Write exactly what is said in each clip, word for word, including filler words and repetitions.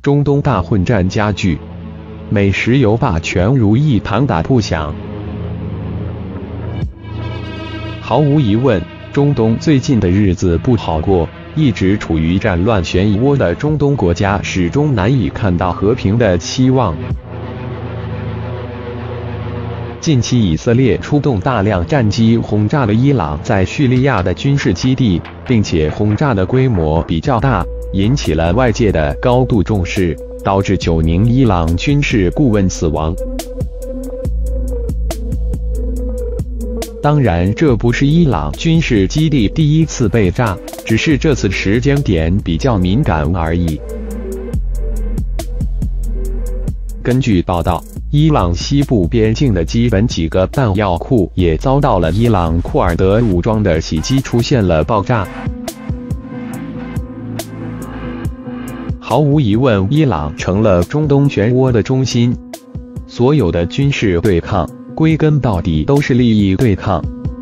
中东大混战加剧，美石油霸权如意堂打不响。毫无疑问，中东最近的日子不好过，一直处于战乱漩涡的中东国家始终难以看到和平的希望。近期以色列出动大量战机轰炸了伊朗在叙利亚的军事基地，并且轰炸的规模比较大，引起了外界的高度重视，导致九名伊朗军事顾问死亡。当然，这不是伊朗军事基地第一次被炸，只是这次时间点比较敏感而已。根据报道，伊朗西部边境的基本几个弹药库也遭到了伊朗库尔德武装的袭击，出现了爆炸。毫无疑问，伊朗成了中东漩涡的中心。所有的军事对抗，归根到底都是利益对抗。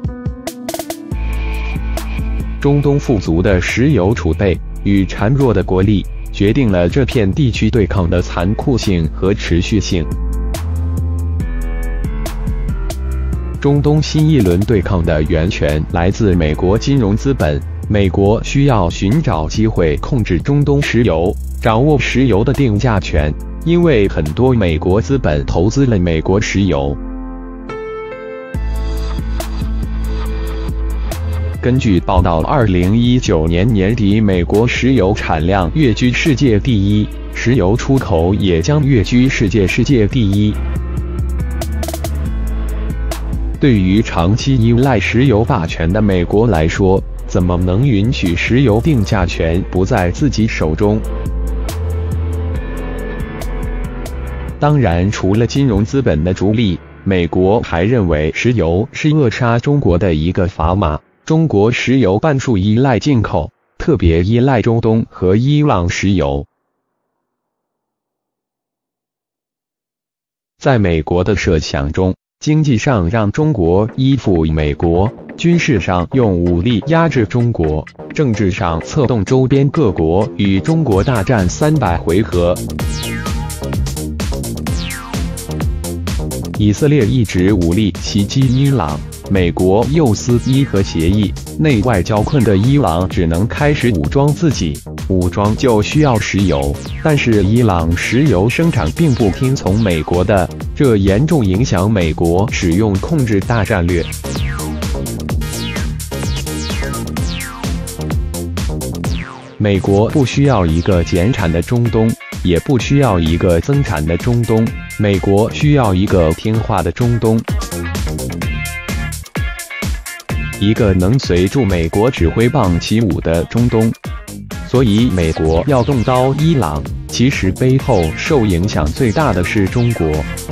中东富足的石油储备与孱弱的国力，决定了这片地区对抗的残酷性和持续性。中东新一轮对抗的源泉来自美国金融资本，美国需要寻找机会控制中东石油，掌握石油的定价权，因为很多美国资本投资了美国石油。根据报道，二零一九年年底，美国石油产量跃居世界第一，石油出口也将跃居世界世界第一。对于长期依赖石油霸权的美国来说，怎么能允许石油定价权不在自己手中？当然，除了金融资本的逐利，美国还认为石油是扼杀中国的一个砝码。中国石油半数依赖进口，特别依赖中东和伊朗石油。在美国的设想中，经济上让中国依附美国，军事上用武力压制中国，政治上策动周边各国与中国大战三百回合。以色列一直武力袭击伊朗，美国又撕伊核协议，内外交困的伊朗只能开始武装自己，武装就需要石油，但是伊朗石油生产并不听从美国的，这严重影响美国使用控制大战略。美国不需要一个减产的中东，也不需要一个增产的中东，美国需要一个听话的中东，一个能随住美国指挥棒起舞的中东。所以美国要动刀伊朗，其实背后受影响最大的是中国。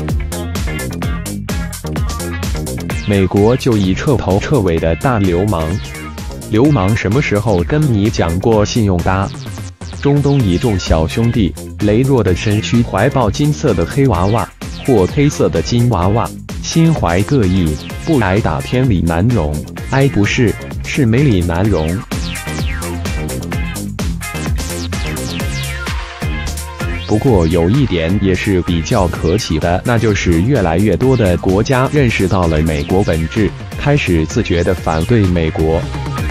美国就一彻头彻尾的大流氓。流氓什么时候跟你讲过信用搭？中东一众小兄弟，羸弱的身躯怀抱金色的黑娃娃或黑色的金娃娃，心怀各异，不挨打天理难容，哎不是，是没理难容。不过有一点也是比较可喜的，那就是越来越多的国家认识到了美国本质，开始自觉地反对美国。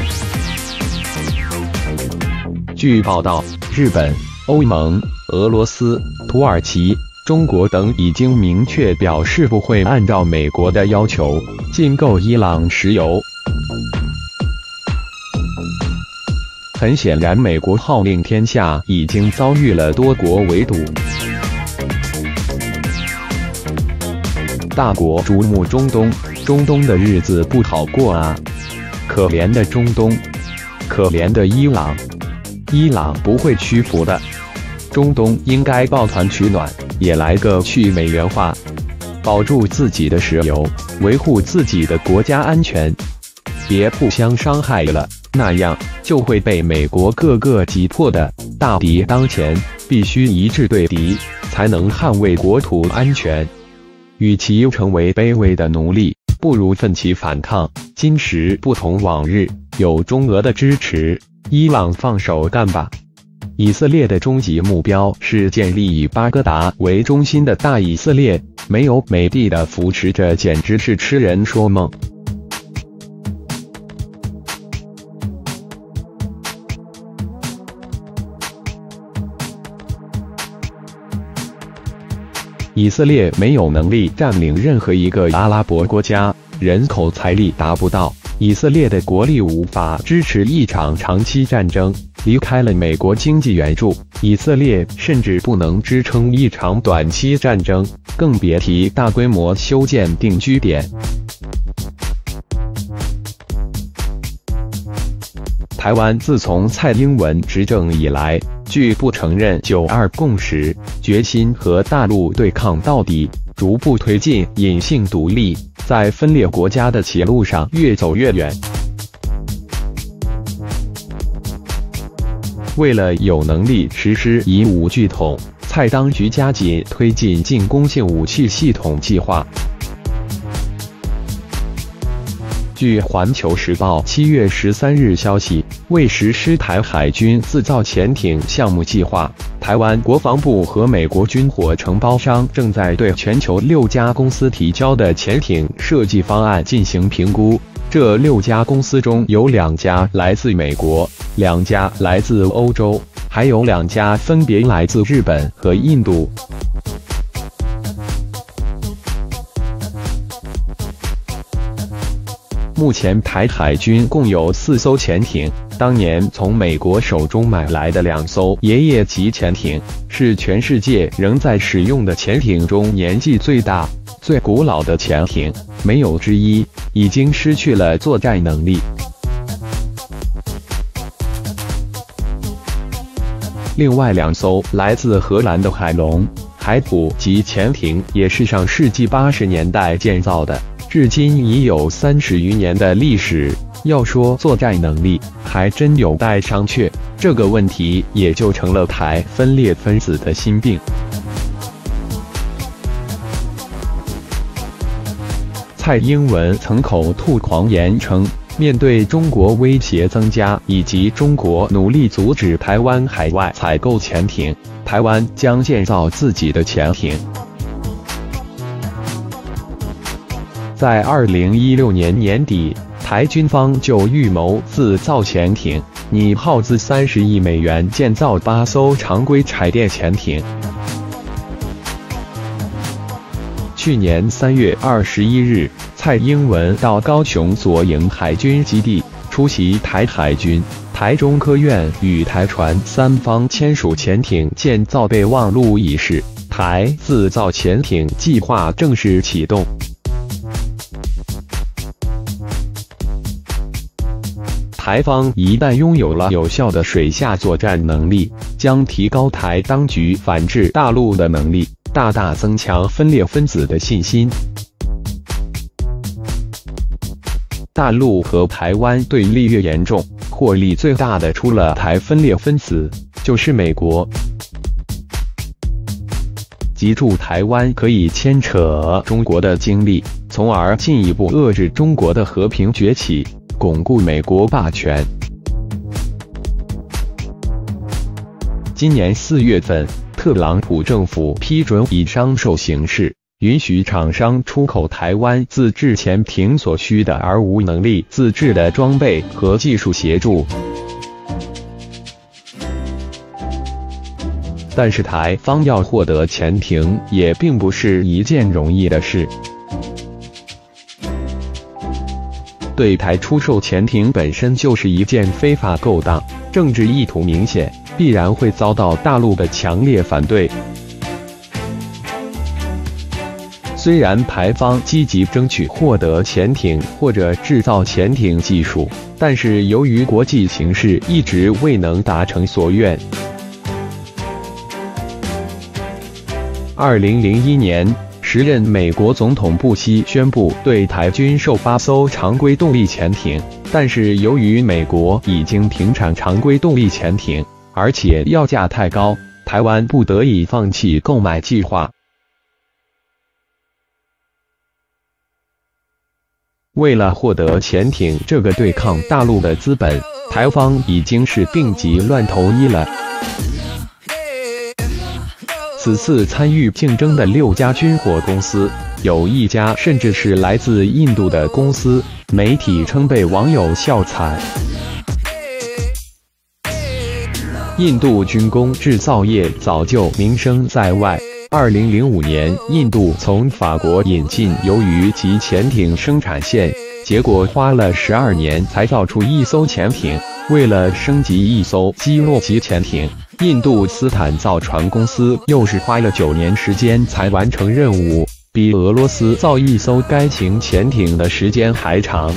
据报道，日本、欧盟、俄罗斯、土耳其、中国等已经明确表示不会按照美国的要求进购伊朗石油。很显然，美国号令天下已经遭遇了多国围堵。大国瞩目中东，中东的日子不好过啊！可怜的中东，可怜的伊朗。伊朗不会屈服的，中东应该抱团取暖，也来个去美元化，保住自己的石油，维护自己的国家安全，别互相伤害了，那样就会被美国各个击破的。大敌当前，必须一致对敌，才能捍卫国土安全。与其成为卑微的奴隶，不如奋起反抗。今时不同往日，有中俄的支持，伊朗放手干吧。 以色列的终极目标是建立以巴格达为中心的大以色列，没有美帝的扶持，这简直是痴人说梦。以色列没有能力占领任何一个阿拉伯国家，人口财力达不到，以色列的国力无法支持一场长期战争。离开了美国经济援助，以色列甚至不能支撑一场短期战争，更别提大规模修建定居点。台湾自从蔡英文执政以来，拒不承认九二共识，决心和大陆对抗到底，逐步推进隐性独立，在分裂国家的歧路上越走越远。为了有能力实施以武拒统，蔡当局加紧推进进攻性武器系统计划。据《环球时报》七月十三日消息，为实施台海军自造潜艇项目计划，台湾国防部和美国军火承包商正在对全球六家公司提交的潜艇设计方案进行评估。这六家公司中有两家来自美国，两家来自欧洲，还有两家分别来自日本和印度。目前台海军共有四艘潜艇，当年从美国手中买来的两艘爷爷级潜艇，是全世界仍在使用的潜艇中年纪最大、最古老的潜艇，没有之一，已经失去了作战能力。另外两艘来自荷兰的海龙、海虎级潜艇也是上世纪八十年代建造的，至今已有三十余年的历史。要说作战能力，还真有待商榷。这个问题也就成了台分裂分子的心病。蔡英文曾口吐狂言称，面对中国威胁增加，以及中国努力阻止台湾海外采购潜艇，台湾将建造自己的潜艇。在二零一六年年底，台军方就预谋自造潜艇，拟耗资三十亿美元建造八艘常规柴电潜艇。去年三月二十一日，蔡英文到高雄左营海军基地出席台海军、台中科院与台船三方签署潜艇建造备忘录仪式，台自造潜艇计划正式启动。台方一旦拥有了有效的水下作战能力，将提高台当局反制大陆的能力，大大增强分裂分子的信心。大陆和台湾对立越严重，获利最大的除了台分裂分子，就是美国。籍驻台湾可以牵扯中国的精力，从而进一步遏制中国的和平崛起，巩固美国霸权。今年四月份，特朗普政府批准以商售形式，允许厂商出口台湾自制潜艇所需的而无能力自制的装备和技术协助。但是台方要获得潜艇也并不是一件容易的事。对台出售潜艇本身就是一件非法勾当，政治意图明显，必然会遭到大陆的强烈反对。虽然台方积极争取获得潜艇或者制造潜艇技术，但是由于国际形势一直未能达成所愿。二零零一年，时任美国总统布希宣布对台军售八艘常规动力潜艇，但是由于美国已经停产常规动力潜艇，而且要价太高，台湾不得已放弃购买计划。为了获得潜艇这个对抗大陆的资本，台方已经是病急乱投医了。 此次参与竞争的六家军火公司，有一家甚至是来自印度的公司，媒体称被网友笑惨。印度军工制造业早就名声在外。二零零五年，印度从法国引进鱿鱼级潜艇生产线，结果花了十二年才造出一艘潜艇。为了升级一艘基洛级潜艇，印度斯坦造船公司又是花了九年时间才完成任务，比俄罗斯造一艘该型潜艇的时间还长。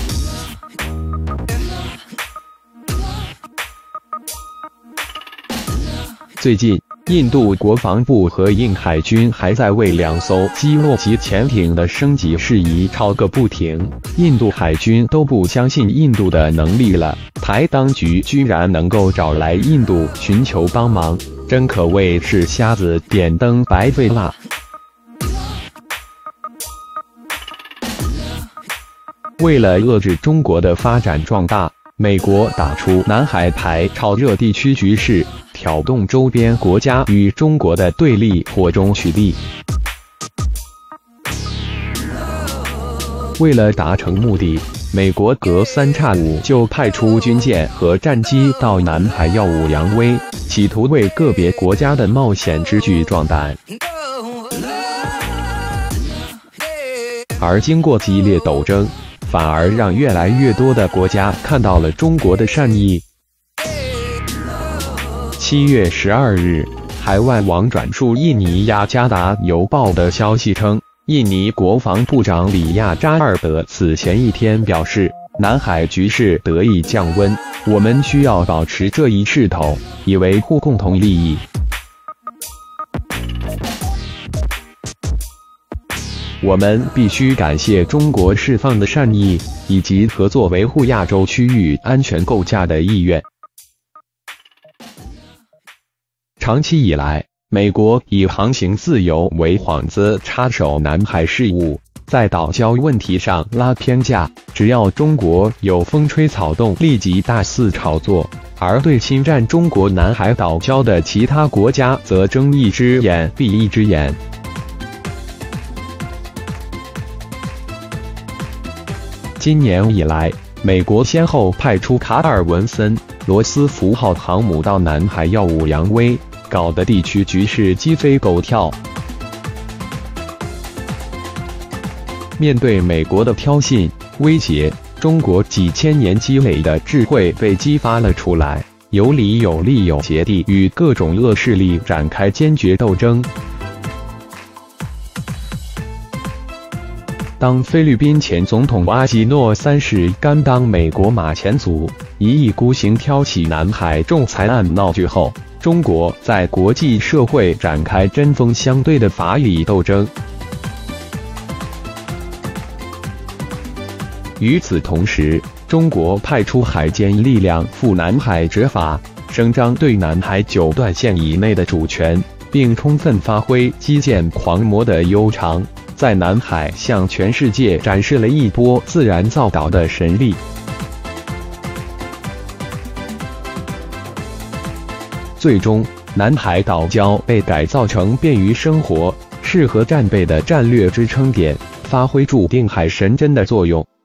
最近，印度国防部和印海军还在为两艘基洛级潜艇的升级事宜吵个不停。印度海军都不相信印度的能力了，台当局居然能够找来印度寻求帮忙，真可谓是瞎子点灯白费蜡。为了遏制中国的发展壮大，美国打出南海牌，炒热地区局势，挑动周边国家与中国的对立，火中取栗。为了达成目的，美国隔三差五就派出军舰和战机到南海耀武扬威，企图为个别国家的冒险之举壮胆。而经过激烈斗争，反而让越来越多的国家看到了中国的善意。七月十二日，海外网转述印尼雅加达邮报的消息称，印尼国防部长里亚扎尔德此前一天表示，南海局势得以降温，我们需要保持这一势头，以维护共同利益。我们必须感谢中国释放的善意，以及合作维护亚洲区域安全构架的意愿。长期以来，美国以航行自由为幌子插手南海事务，在岛礁问题上拉偏架，只要中国有风吹草动，立即大肆炒作，而对侵占中国南海岛礁的其他国家则睁一只眼闭一只眼。今年以来，美国先后派出卡尔文森、罗斯福号航母到南海耀武扬威，搞得地区局势鸡飞狗跳。面对美国的挑衅威胁，中国几千年积累的智慧被激发了出来，有理有利有节地与各种恶势力展开坚决斗争。当菲律宾前总统阿基诺三世甘当美国马前卒，一意孤行挑起南海仲裁案闹剧后，中国在国际社会展开针锋相对的法理斗争。与此同时，中国派出海监力量赴南海执法，声张对南海九段线以内的主权，并充分发挥基建狂魔的悠长。在南海向全世界展示了一波自然造岛的神力。最终，南海岛礁被改造成便于生活、适合战备的战略支撑点，发挥注定海神针的作用。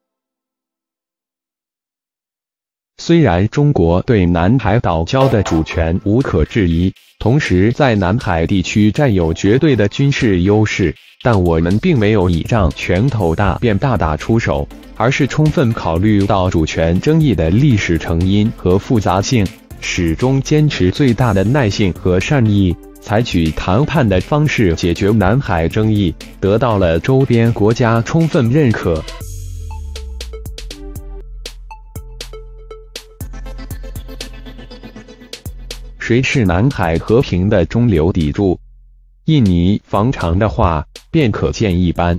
虽然中国对南海岛礁的主权无可置疑，同时在南海地区占有绝对的军事优势，但我们并没有倚仗拳头大便大打出手，而是充分考虑到主权争议的历史成因和复杂性，始终坚持最大的耐性和善意，采取谈判的方式解决南海争议，得到了周边国家充分认可。谁是南海和平的中流砥柱？印尼防长的话便可见一斑。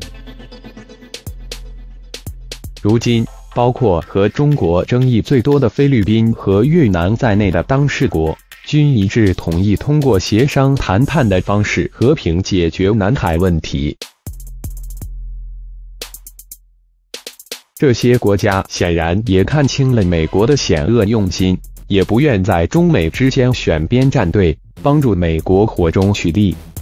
如今，包括和中国争议最多的菲律宾和越南在内的当事国，均一致同意通过协商谈判的方式和平解决南海问题。这些国家显然也看清了美国的险恶用心，也不愿在中美之间选边站队，帮助美国火中取栗。